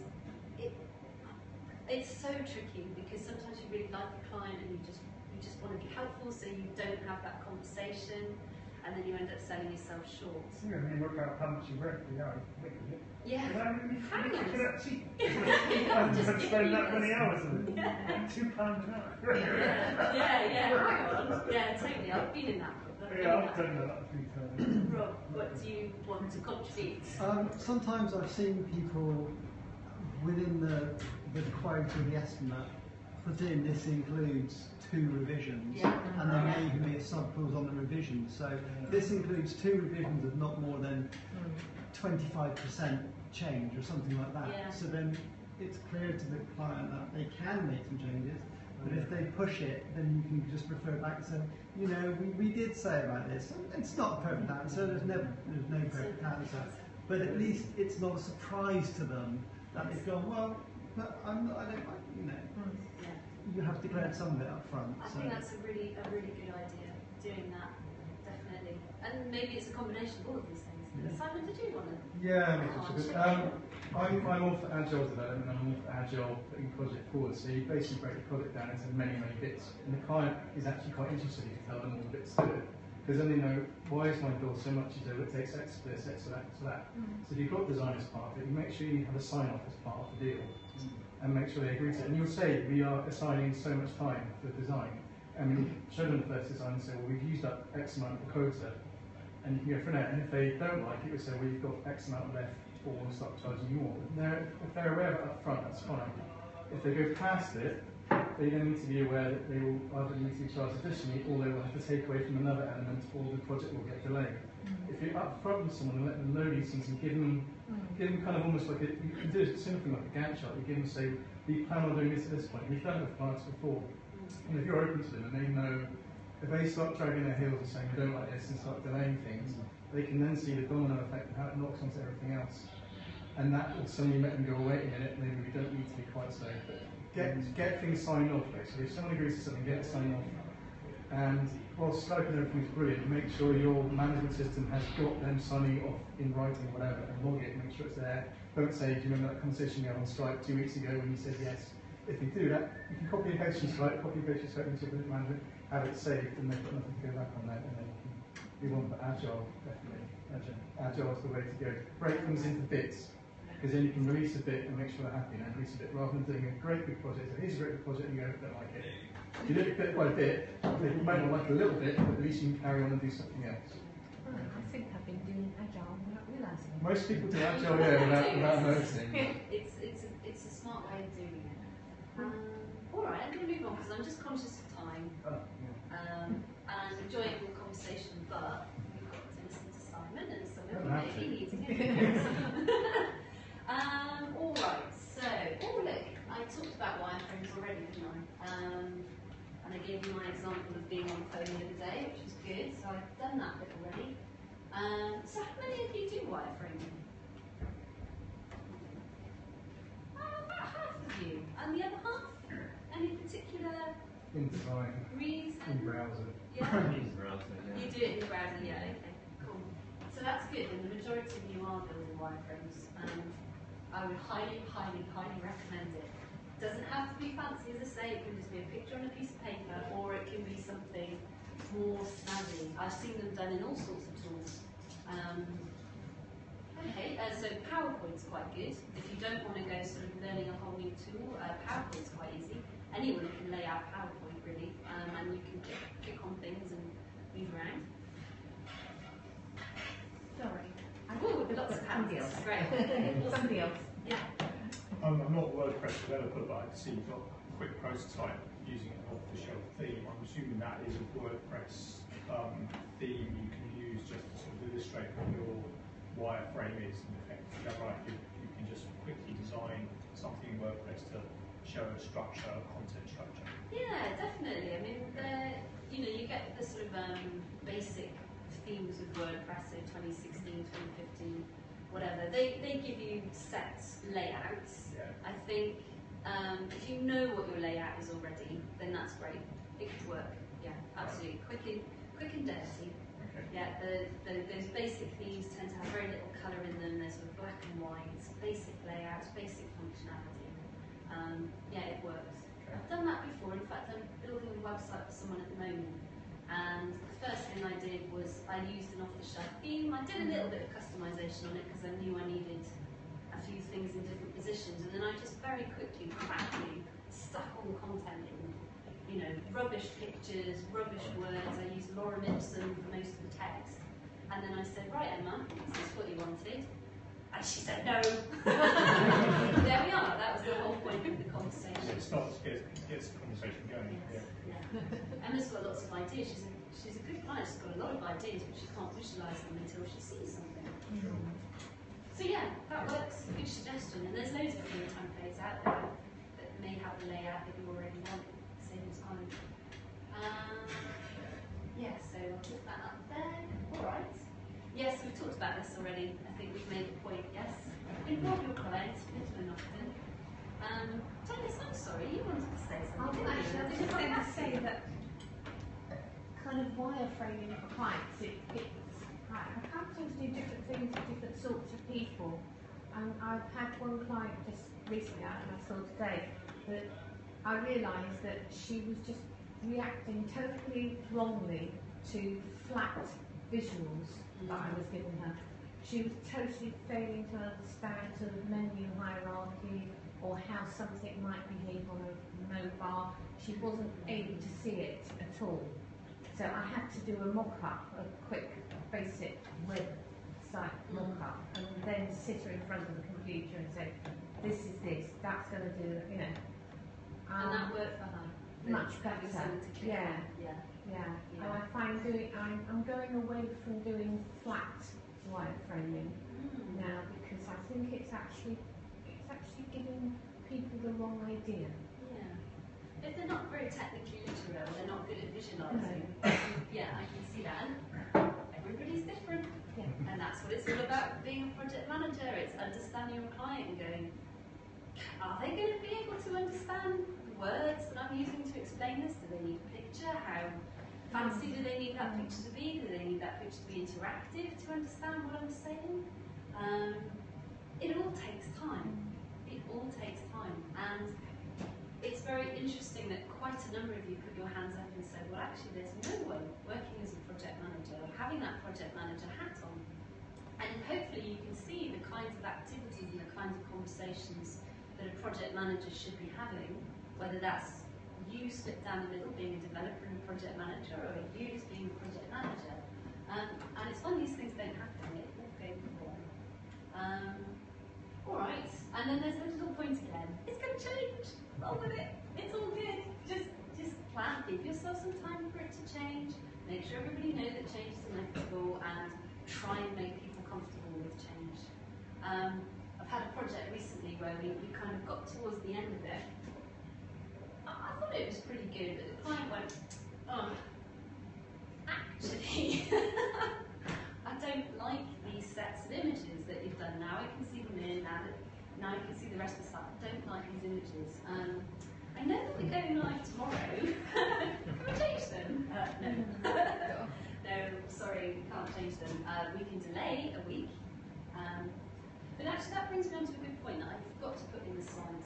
Speaker 2: it's so tricky because sometimes you really like the client and you just want to be helpful, so you don't have that conversation, and then you end up selling yourself short.
Speaker 6: You work out how much you work for the hour.
Speaker 2: Yeah.
Speaker 6: Hang on. Cheap. I'm just spend that many hours on it. £2 an hour.
Speaker 2: Yeah, hang on. Yeah, totally. I've been in that.
Speaker 6: I've done that a few times.
Speaker 2: Rob, what do you want to contribute?
Speaker 7: Sometimes I've seen people within the quote or the estimate put in this includes 2 revisions, and there may even be a sub-clause on the revision. So this includes 2 revisions of not more than 25% change or something like that.
Speaker 2: Yeah.
Speaker 7: So then it's clear to the client that they can make some changes, but if they push it, then you can just refer back and say, we did say about this. It's not a perfect answer, there's no perfect answer, but at least it's not a surprise to them that they've gone, well, but I don't like, you have declared some of it up front.
Speaker 2: I think that's a really good idea, doing that, definitely. And maybe it's a combination of all of these things. Simon, did you want to?
Speaker 1: Yeah, I'm all for agile development, and I'm all for agile putting project forward. So you basically break the project down into many bits, and the client is actually quite interested if you tell them all the bits to do it. Because then they know, why is my bill so much? You do it takes X for this, X for that, X for that. So if you've got design as part of it, you make sure you have a sign-off as part of the deal, and make sure they agree to it. And you'll say, we are assigning so much time for design. And when you show them the first design and say, well, we've used up X amount of the quota, and you can go from there. And if they don't like it, we say, well, you've got X amount left, or we'll start charging you more. If they're aware of it up front, that's fine. If they go past it, they then need to be aware that they will either need to be charged additionally, or they will have to take away from another element, or the project will get delayed. If you're up front with someone and let them know these things and give them kind of almost like you can do a simple thing like a Gantt chart. You give them, say, we plan on doing this at this point. We've done it with clients before. And if you're open to them and they know, if they start dragging their heels and saying we don't like this and start delaying things, they can then see the domino effect and how it knocks onto everything else. And that will suddenly make them go, wait a minute, maybe we don't need to be quite so. But get things signed off, basically. If someone agrees to something, get it signed off. And while Skype and everything's brilliant, make sure your management system has got them signing off in writing or whatever, and log it, make sure it's there. Don't say, do you remember that conversation we had on Skype 2 weeks ago when you said yes? If you do that, you can copy and paste your Skype, copy and paste your Skype into your management, have it saved, and they've got nothing to go back on there, and then you can move on. But Agile, definitely. Agile is the way to go. Break things into bits, because then you can release a bit and make sure they're happy, and then release a bit, rather than doing a great big project. So here's a great big project, and you go, don't like it. If you do it bit by bit, they might not like it a little bit, but at least you can carry on and do something else.
Speaker 4: I think I've been doing Agile without realising.
Speaker 1: Most people do Agile, yeah, without noticing.
Speaker 2: It's a smart way of doing it. Alright, I'm going to move on because I'm just conscious of time. And I'm enjoying the conversation, but we've got to listen to Simon and some of you maybe need to get alright, so, look, I talked about wireframes already, didn't I? And I gave you my example of being on the phone the other day, which was good, so I've done that bit already. So how many of you do wireframing? About half of you. And the other half? Any particular
Speaker 1: In design,
Speaker 2: reason?
Speaker 1: in browser.
Speaker 2: Yeah?
Speaker 8: In browser, yeah.
Speaker 2: You do it in the browser, yeah, okay, cool. So that's good, and the majority of you are building wireframes, and I would highly, highly, highly recommend it. It doesn't have to be fancy, as I say, it can just be a picture on a piece of paper, or it can be something more snazzy. I've seen them done in all sorts of tools. So PowerPoint's quite good. If you don't want to go sort of learning a whole new tool, PowerPoint's quite easy. Anyone can lay out PowerPoint really, and you can click on things and move around.
Speaker 4: Sorry.
Speaker 2: Oh, lots of hands. This is great.
Speaker 4: Somebody else.
Speaker 2: Yeah.
Speaker 9: I'm not a WordPress developer, but I can see you've got a quick prototype using an off-the-shelf theme. I'm assuming that is a WordPress theme you can use just to sort of illustrate what your wireframe is, in effect. Is that right? You can just quickly design something in WordPress to show a structure, a content structure.
Speaker 2: Yeah, definitely. I mean, you get the sort of basic themes of WordPress, so 2016, 2015, whatever. They give you set layouts.
Speaker 9: Yeah.
Speaker 2: I think if you know what your layout is already, then that's great. It could work. Yeah, absolutely. Quick and dirty.
Speaker 9: Okay.
Speaker 2: Yeah, those basic themes tend to have very little colour in them. They're sort of black and white, basic layouts, basic functionality. Yeah, it works.
Speaker 9: Okay.
Speaker 2: I've done that before. In fact, I'm building a website for someone at the moment. And the first thing I did was I used an off-the-shelf theme. I did a little bit of customization on it because I knew I needed a few things in different positions. And then I just very quickly, stuck all the content in. You know, rubbish pictures, rubbish words. I used lorem ipsum for most of the text. And then I said, right, Emma, is this what you wanted? And she said, no. There we are. That was the whole point of the conversation.
Speaker 9: So it gets the conversation going.
Speaker 2: Yes, yeah. Emma's got lots of ideas. She's a good client. She's got a lot of ideas, but she can't visualise them until she sees something.
Speaker 9: Sure.
Speaker 2: So yeah, that works. Good suggestion. And there's loads of theme templates out there that may have the layout that you already want at the same time. Yeah, so I'll put that up there. All right. Yes, we've talked about this already. I think we've made the point. Yes. Involve your clients, bit and often. Dennis, I'm sorry, you wanted to say something.
Speaker 4: I was going to say that kind of wireframing for clients, I've had to do different things for different sorts of people. And I've had one client just recently, and I saw today, that I realised that she was just reacting totally wrongly to flat visuals that I was giving her. She was totally failing to understand sort of menu hierarchy or how something might behave on a mobile. She wasn't able to see it at all. So I had to do a mock-up, a quick basic website mock-up, and then sit her in front of the computer and say, this is this, that's going to do it, you know.
Speaker 2: And that worked for her?
Speaker 4: Much better. Yeah. And I find I'm going away from doing flat wireframing now, because I think it's actually giving people the wrong idea.
Speaker 2: Yeah. If they're not very technically literate, or they're not good at visualising, yeah, I can see that. Everybody's different.
Speaker 4: Yeah.
Speaker 2: And that's what it's all about being a project manager. It's understanding your client and going, are they going to be able to understand the words that I'm using to explain this? Do they need a picture? How fancy do they need that picture to be? Do they need that picture to be interactive to understand what I'm saying? It all takes time. It all takes time. And it's very interesting that quite a number of you put your hands up and said, well, actually, there's no one working as a project manager, having that project manager hat on. And hopefully you can see the kinds of activities and the kinds of conversations that a project manager should be having, whether that's you split down the middle being a developer and a project manager, or you as being a project manager. And it's when these things don't happen, it will go wrong. Alright, and then there's a little point again. It's going to change. Roll with it. It's all good. Just plan. Give yourself some time for it to change. Make sure everybody knows that change is inevitable, and try and make people comfortable with change. I've had a project recently where we kind of got towards the end of it. I thought it was pretty good, but the client went, oh, actually, I don't like these sets of images that you've done. Now I can see them in, now I can see the rest of the stuff. I don't like these images. I know that we're going live tomorrow. Can we change them? No. No, sorry, we can't change them. We can delay a week. But actually that brings me on to a good point that I forgot to put in the slides.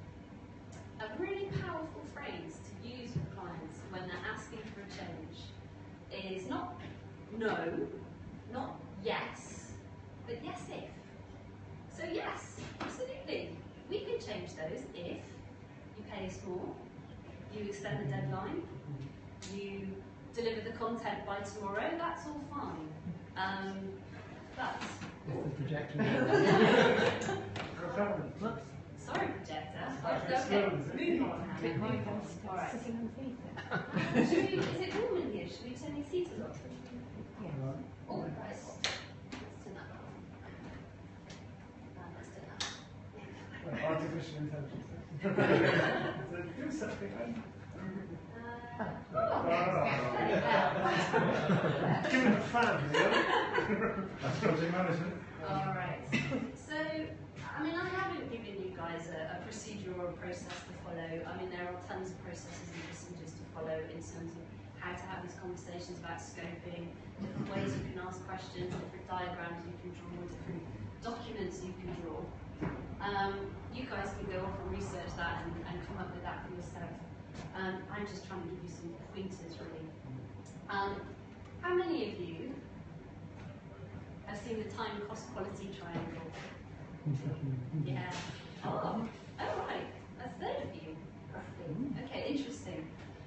Speaker 2: A really powerful phrase to use with clients when they're asking for a change is not no, not yes, but yes if. So yes, absolutely, we can change those if you pay us more, you extend the deadline, you deliver the content by tomorrow, that's all fine. But
Speaker 7: If the projector
Speaker 2: sorry, projector. Okay, moving on. All right. Is it warm in here? Should we turn these heaters off? Oh, right. Let's turn that off. Let's turn that off.
Speaker 6: Artificial intelligence. So do something. Give it a fan, That's project management.
Speaker 2: Alright. So, I mean, I haven't given you guys a procedure or a process to follow. I mean, there are tons of processes and procedures to follow in terms of how to have these conversations about scoping, different ways you can ask questions, different diagrams you can draw, different documents you can draw. You guys can go off and research that and come up with that for yourself. I'm just trying to give you some pointers, really. How many of you have seen the time cost quality triangle? Yeah. Oh, right. A third of you, roughly. Okay, interesting.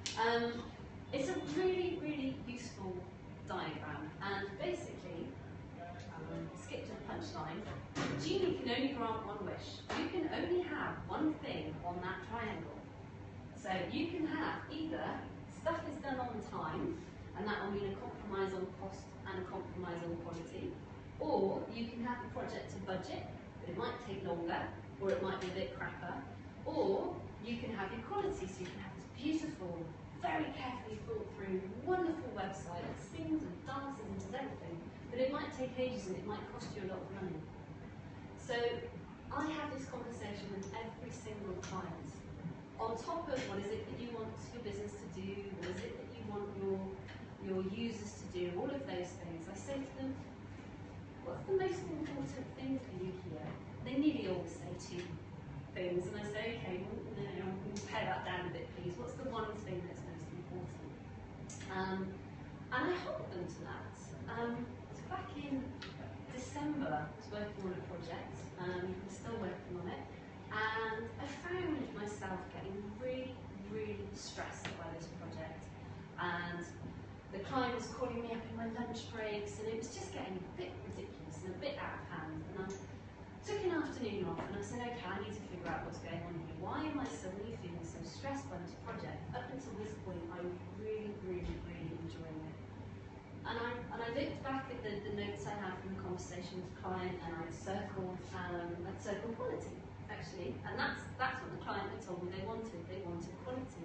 Speaker 2: It's a really, really useful diagram, and basically, skip to the punchline. Genie can only grant one wish. You can only have one thing on that triangle. So you can have either stuff is done on time, and that will mean a compromise on cost and a compromise on quality, or you can have the project to budget, but it might take longer, or it might be a bit crapper, or you can have your quality, so you can have this beautiful, very carefully thought through, wonderful website that sings and dances and does everything, but it might take ages and it might cost you a lot of money. So I have this conversation with every single client. On top of what is it that you want your business to do, what is it that you want your users to do, all of those things, I say to them, what's the most important thing for you here? They nearly always say two things, and I say, okay, well, no, we'll pare that down a bit, please. What's the one thing that's most important? And I hold them to that. So back in December, I was working on a project, I'm still working on it, and I found myself getting really, really stressed by this project. And the client was calling me up in my lunch breaks, and it was just getting a bit ridiculous and a bit out of hand. And I took an afternoon off, and I said, okay, I need to figure out what's going on here. Why am I suddenly feeling so stressed by this project? Up until this point, I was really, really, really enjoying it. And I looked back at the notes I had from the conversation with the client, and I'd circled quality. actually, and that's what the client had told me they wanted. They wanted quality.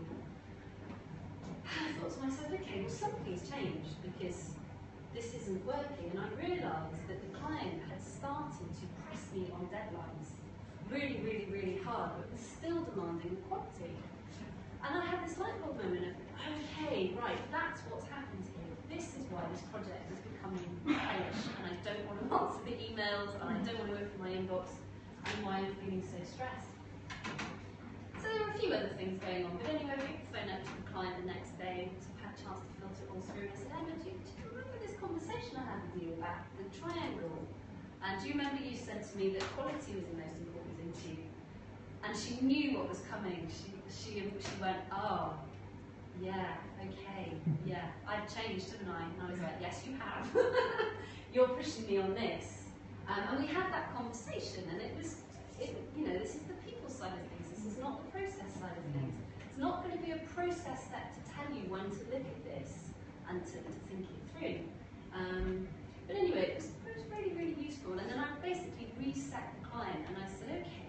Speaker 2: I thought to myself, okay, well something's changed because this isn't working, and I realised that the client had started to press me on deadlines really, really, really hard, but was still demanding the quality. And I had this light bulb moment of, okay, right, that's what's happened here. This is why this project is becoming hellish, and I don't want to answer the emails, and I don't want to open my inbox, and why I'm feeling so stressed. So there were a few other things going on, but anyway, I picked the phone up to the client the next day to have a chance to filter it all through, and I said, Emma, do you remember this conversation I had with you about the triangle? And do you remember you said to me that quality was the most important thing to you? And she knew what was coming. She went, oh, yeah, okay, yeah, I've changed, haven't I? And I was like, yes, you have. You're pushing me on this. And we had that conversation, and it was, you know, this is the people side of things. This is not the process side of things. It's not going to be a process step to tell you when to look at this and to think it through. But anyway, it was really, really useful. And then I basically reset the client, and I said, okay,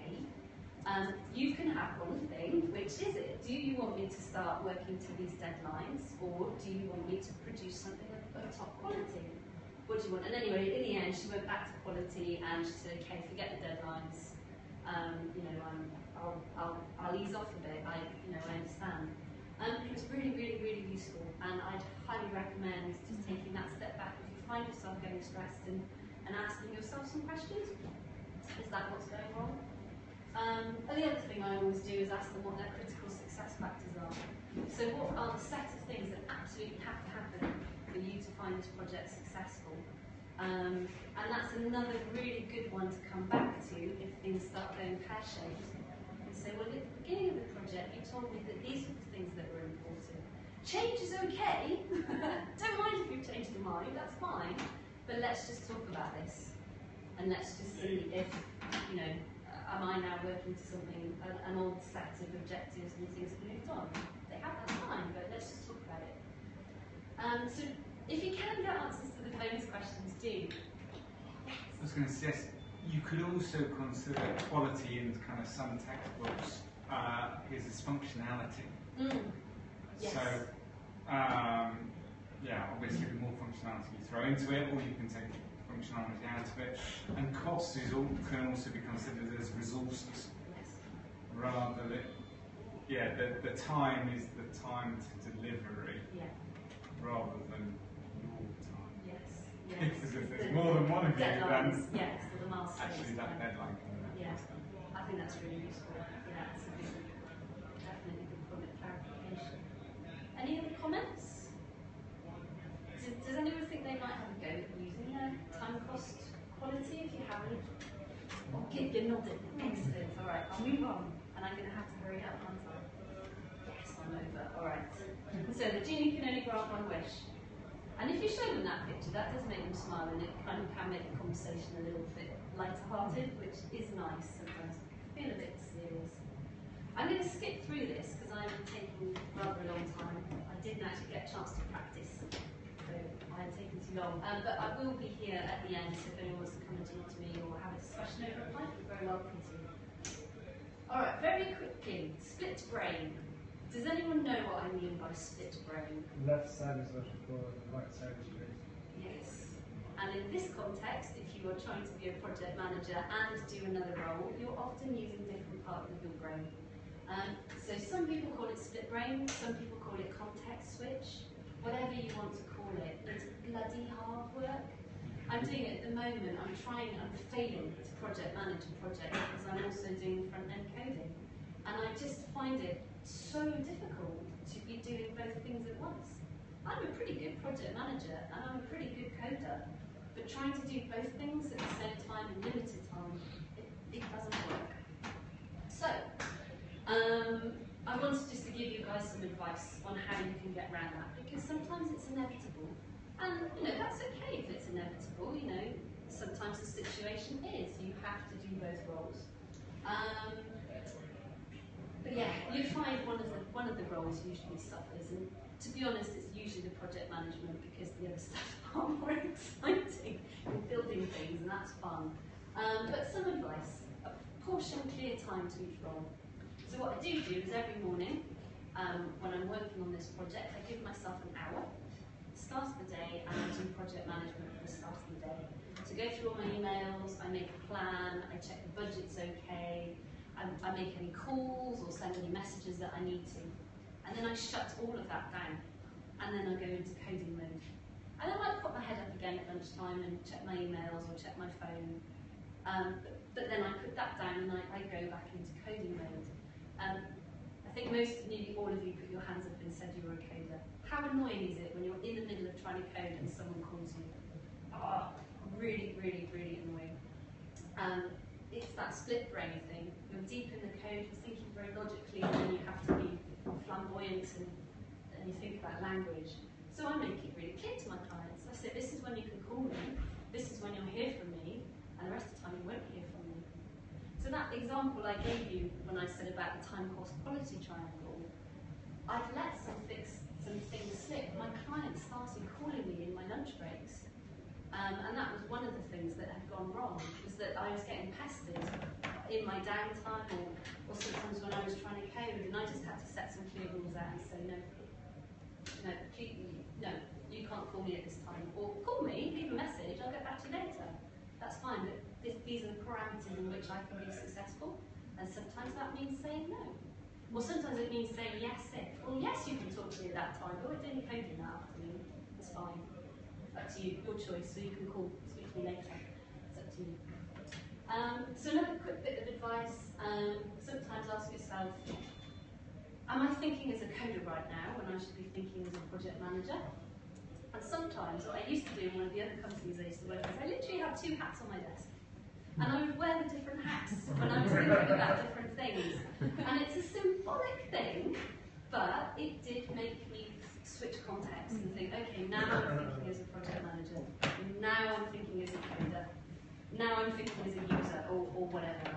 Speaker 2: you can have one thing. Which is it? Do you want me to start working to these deadlines, or do you want me to produce something of top quality? What do you want? And anyway, in the end, she went back to quality, and she said, okay, forget the deadlines. You know, I'll ease off a bit. I understand. It was really, really, really useful, and I'd highly recommend just taking that step back if you find yourself getting stressed and asking yourself some questions. Is that what's going wrong? And the other thing I always do is ask them what their critical success factors are. So what are the set of things that absolutely have to happen for you to find this project successful? And that's another really good one to come back to if things start going pear-shaped. And say, well, at the beginning of the project, you told me that these were the things that were important. Change is okay. Don't mind if you've changed your mind, that's fine. But let's just talk about this. And let's just see if, you know, am I now working to something, an old set of objectives and things have moved on? They have, that's fine, but let's just talk about it. So if you can get answers to the famous questions, do.
Speaker 3: I was going to suggest you could also consider quality in kind of some textbooks is its functionality.
Speaker 2: Yes.
Speaker 3: So, yeah, obviously the more functionality you throw into it, or you can take functionality out of it. And cost can also be considered as resources.
Speaker 2: Yes.
Speaker 3: Rather than, yeah, the time is the time to delivery.
Speaker 2: Yeah.
Speaker 3: Rather than your time.
Speaker 2: Yes.
Speaker 3: Because if there's more than one of you, then
Speaker 2: yes, the milestones.
Speaker 3: actually that deadline can be
Speaker 2: Yeah, I think that's really useful. Yeah, it's a good, definitely good point of clarification. Any other comments? Does anyone think they might have a go at using time cost quality? If you haven't, you're nodding. Excellent. All right, I'll move on, and I'm going to have to hurry up, aren't I? Yes, I'm over. All right. So the genie can only grant one wish. And if you show them that picture, that does make them smile, and it kind of can make the conversation a little bit lighter-hearted, which is nice sometimes. Feel a bit serious. I'm going to skip through this because I'm taking rather a long time. I didn't actually get a chance to practice, so I'm taking too long. But I will be here at the end, so if anyone wants to come and talk to me or have a discussion over a pint, you're very welcome to. All right, very quickly, split brain. Does anyone know what I mean by split brain?
Speaker 6: Left side is what you call it, the right side is yours.
Speaker 2: Yes. And in this context, if you are trying to be a project manager and do another role, you're often using different parts of your brain. So some people call it split brain, some people call it context switch, whatever you want to call it. It's bloody hard work. I'm doing it at the moment. I'm failing to project manage a project because I'm also doing front-end coding. And I just find it so difficult to be doing both things at once. I'm a pretty good project manager and I'm a pretty good coder, but trying to do both things at the same time in limited time, it doesn't work. So, I wanted just to give you guys some advice on how you can get around that, because sometimes it's inevitable. And, you know, that's okay if it's inevitable, you know, sometimes the situation is, you have to do both roles. But yeah, you find one of the roles usually suffers, and to be honest, it's usually the project management because the other stuff is far more exciting in building things, and that's fun. But some advice. portion clear time to each role. So what I do is every morning, when I'm working on this project, I give myself an hour, start of the day, and I do project management for the start of the day. So go through all my emails, I make a plan, I check the budget's okay, I make any calls or send any messages that I need to. And then I shut all of that down. And then I go into coding mode. And I might put my head up again at lunchtime and check my emails or check my phone. But then I put that down and I go back into coding mode. I think nearly all of you put your hands up and said you were a coder. How annoying is it when you're in the middle of trying to code and someone calls you? Oh, really, really, really annoying. It's that split brain thing. You're deep in the code, you're thinking very logically, and then you have to be flamboyant and you think about language. So I make it really clear to my clients. I say, this is when you can call me, this is when you'll hear from me, and the rest of the time you won't hear from me. So that example I gave you when I said about the time cost quality triangle, I've let some things slip. My clients started calling me in my lunch breaks. And that was one of the things that had gone wrong, was that I was getting pestered in my downtime or sometimes when I was trying to code, and I just had to set some clear rules out and say, no, you can't call me at this time. Or call me, leave a message, I'll get back to you later. That's fine, but these are the parameters in which I can be successful. And sometimes that means saying no. Or sometimes it means saying yes if. Well, yes, you can talk to me at that time, but we're doing coding that afternoon. It's fine. Up to you, your choice, so you can speak to me later. It's up to you. So another quick bit of advice, sometimes ask yourself, am I thinking as a coder right now when I should be thinking as a project manager? And sometimes, what I used to do in one of the other companies I used to work with, I literally had 2 hats on my desk. And I would wear the different hats when I was thinking about different things. And it's a symbolic thing, but it did make me switch context and think, okay, now I'm thinking as a project manager, now I'm thinking as a coder, now I'm thinking as a user, or whatever.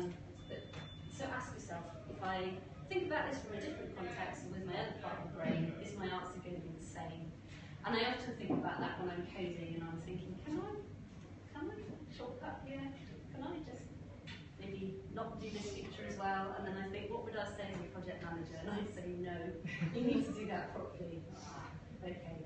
Speaker 2: So ask yourself, if I think about this from a different context with my other part of the brain, is my answer going to be the same? And I often think about that when I'm coding and I'm thinking, can I shortcut here? Can I just maybe not do this feature as well? And then I think, what would I say as a project manager? And I'd say, no, you need to do that properly. Okay.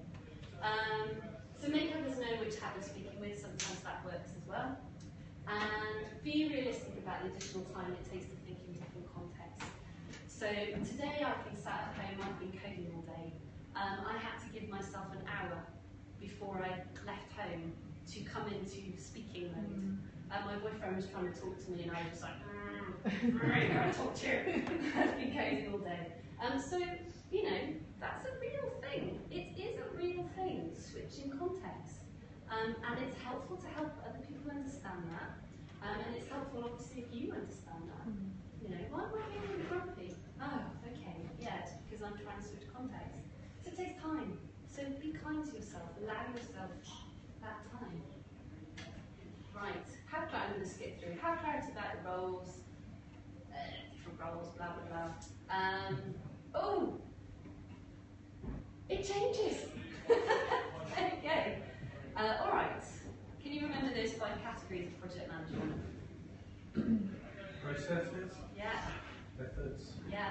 Speaker 2: So make others know which hat you're speaking with. Sometimes that works as well. And be realistic about the additional time it takes to think in different contexts. So today I've been sat at home, I've been coding all day. I had to give myself an hour before I left home to come into speaking mode. My boyfriend was trying to talk to me and I was just like, I can't talk to you. I've been coding all day. So, that's a real thing. It is a real thing, switching context. And it's helpful to help other people understand that. And it's helpful, obviously, if you understand that. Why am I feeling grumpy? Oh, okay, yeah, it's because I'm trying to switch context. So it takes time. So be kind to yourself. Allow yourself that time. Right. I'm going to skip through. Have clarity about the roles, different roles, blah blah blah. Oh, it changes. There you go. All right. Can you remember those 5 categories of project management?
Speaker 1: Processes.
Speaker 2: Yeah.
Speaker 1: Methods.
Speaker 2: Yeah.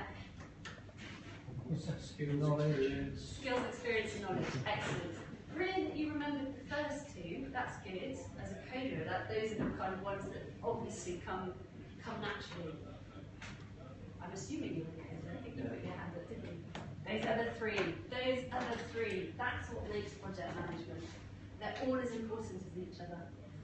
Speaker 1: Skills, experience.
Speaker 2: Skills, experience, and knowledge. Excellent. Brilliant that you remembered the first 2. That's good. As a coder, those are the kind of ones that obviously come naturally. I'm assuming you're a coder. I think you put your hand up, didn't you? Those other 3. That's what makes project management. They're all as important as each other.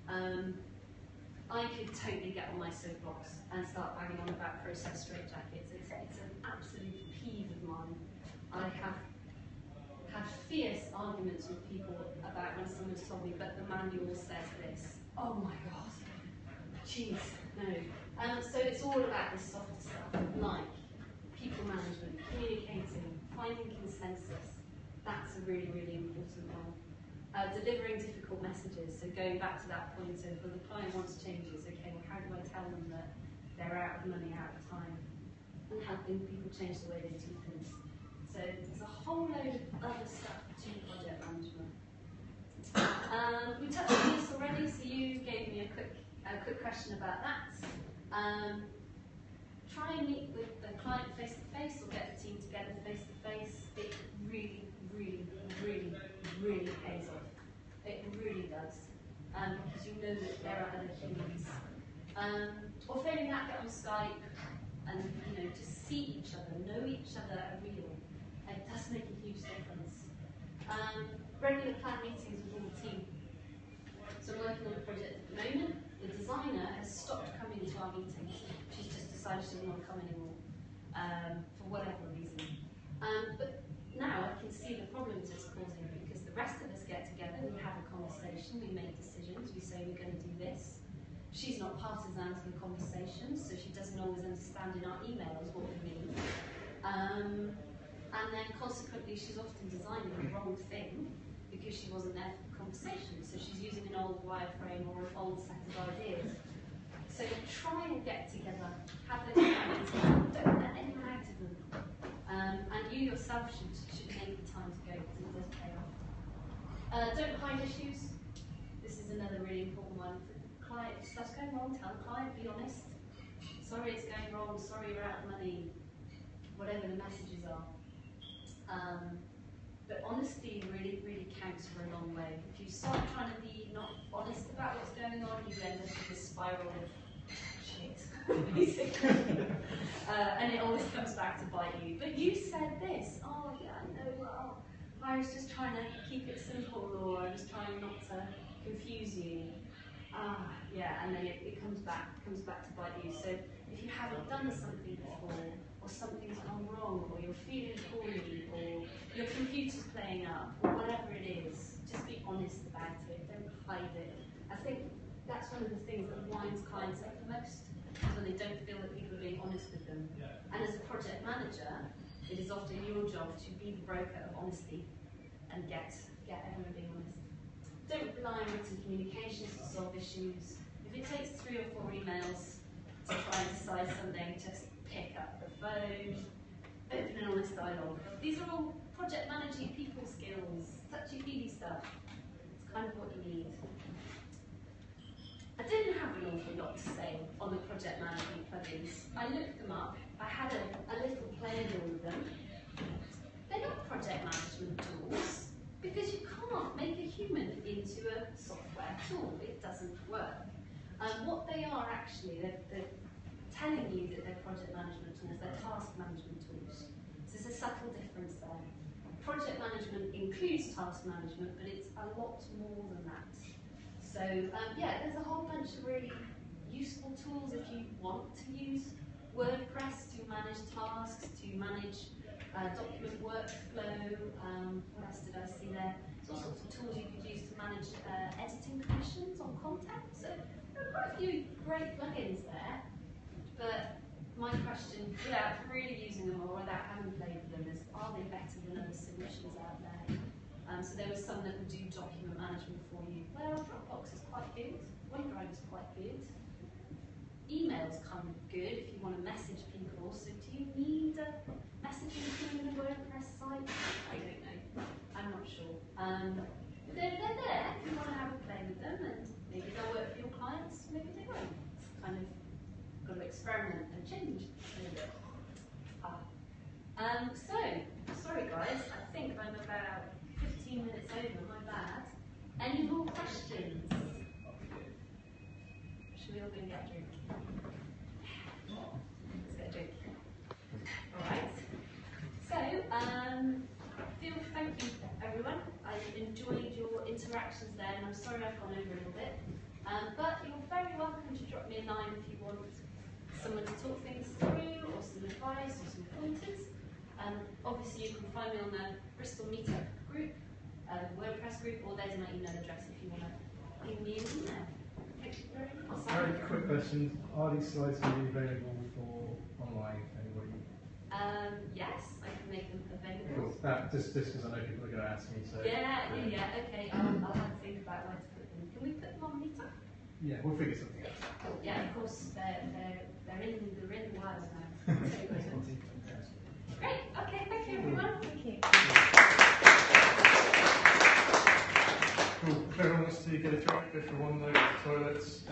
Speaker 2: I could totally get on my soapbox and start banging on about process straitjackets. It's an absolute peeve of mine. I have had fierce arguments with people about when someone's told me, but the manual says this. Oh my God. Jeez, no. So it's all about this softer stuff, like people management, communicating, finding consensus. That's a really, really important one. Delivering difficult messages, so going back to that point of, well, the client wants changes, okay, well, how do I tell them that they're out of money, out of time, and helping people change the way they do things. So there's a whole load of other stuff to project management. We touched on this already, so you gave me a quick question about that. Try and meet with the client face to face, or get the team together face to face. It really, really, really, really pays off. It really does, because you know that there are other humans. Or failing that, get on Skype and to see each other, know each other are real. It does make a huge difference. Regular plan meetings with all the team. So I'm working on a project at the moment. The designer has stopped coming to our meetings. She's just decided she doesn't want to come anymore, for whatever reason. But now I can see the problems it's causing, because the rest of us get together, we have a conversation, we make decisions, we say we're going to do this. She's not partisan to the conversation, so she doesn't always understand in our emails what we mean. And then consequently, she's often designing the wrong thing because she wasn't there for the conversation. So she's using an old wireframe or an old set of ideas. So try and get together, have those meetings, don't let anyone out of them. And you yourself should make the time to go, because it does pay off. Don't hide issues. This is another really important one. Client, if stuff's going wrong, tell the client, be honest. Sorry it's going wrong, sorry you're out of money, whatever the messages are. But honesty really, really counts for a long way. If you start trying to be not honest about what's going on, you end up in this spiral of shit, basically. And it always comes back to bite you. But you said this. Oh, yeah, I know. Well, I was just trying to keep it simple, or I was trying not to confuse you. Yeah, and then it comes back to bite you. So if you haven't done something before, or something's gone wrong, or you're feeling poorly, or your computer's playing up, or whatever it is, just be honest about it. Don't hide it. I think that's one of the things that winds clients up the most, is when they don't feel that people are being honest with them. And as a project manager, it is often your job to be the broker of honesty and get everyone being honest. Don't rely on written communications to solve issues. If it takes 3 or 4 emails to try and decide something, just pick up the phone, open an honest dialogue. These are all project managing people skills, touchy-feely stuff. It's kind of what you need. I didn't have an awful lot to say on the project management plugins. I looked them up. I had a little play with them. They're not project management tools, because you can't make a human into a software tool. It doesn't work. What they are actually, they're telling you that they're project management tools, they're task management tools. So there's a subtle difference there. Project management includes task management, but it's a lot more than that. So yeah, there's a whole bunch of really useful tools if you want to use WordPress to manage tasks, to manage document workflow. What else did I see there? There's all sorts of tools you could use to manage editing permissions on content. So there are quite a few great plugins there. But my question, without really using them or without having played with them, is are they better than other solutions out there? So there was some that would do document management for you. Well, Dropbox is quite good. OneDrive is quite good. Emails come good if you want to message people. So do you need a messaging tool in a WordPress site? I don't know. I'm not sure. But they're there if you want to have a play with them, and maybe they'll work for your clients, maybe they won't. It's kind of got to experiment and change. So, sorry guys, I think I'm about 15 minutes over, my bad. Any more questions? Should we all go and get a drink? Let's get a drink. Alright. So, thank you everyone. I enjoyed your interactions there, and I'm sorry I've gone over a little bit. But you're very welcome to drop me a line if you want someone to talk things through, or some advice, or some pointers. Obviously you can find me on the Bristol meetup group, WordPress group, or there's my email address if you want to ping me an email. Thank you very much.
Speaker 1: Very quick question. Are these slides going to be available for online, anybody?
Speaker 2: Yes, I can make them available.
Speaker 1: Cool. Just because I know people are going to ask me. So
Speaker 2: Yeah, okay, I'll have to think about where to put them. Can we put them on meetup?
Speaker 1: yeah, we'll figure something out.
Speaker 2: Cool. Yeah, of course, they're in the wild now. Great, okay, thank you everyone.
Speaker 4: Thank you.
Speaker 1: Cool. If everyone wants to get a drink, go for one load of the toilets.